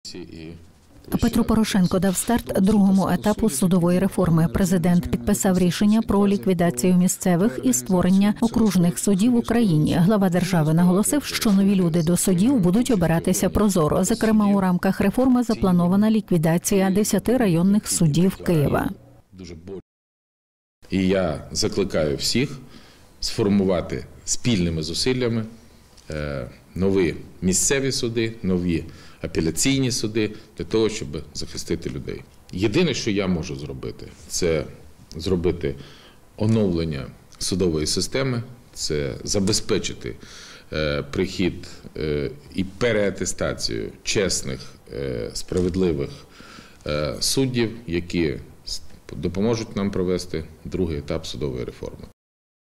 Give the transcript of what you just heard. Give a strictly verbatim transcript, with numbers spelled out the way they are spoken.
Петро Порошенко дав старт другому етапу судової реформи. Президент підписав рішення про ліквідацію місцевих і створення окружних судів в Україні. Глава держави наголосив, що нові люди до судів будуть обиратися прозоро. Зокрема, у рамках реформи запланована ліквідація десяти районних судів Києва. І я закликаю всіх сформувати спільними зусиллями нові місцеві суди, нові апеляційні суди для того, щоб захистити людей. Єдине, що я можу зробити, це зробити оновлення судової системи, це забезпечити прихід і переатестацію чесних, справедливих суддів, які допоможуть нам провести другий етап судової реформи.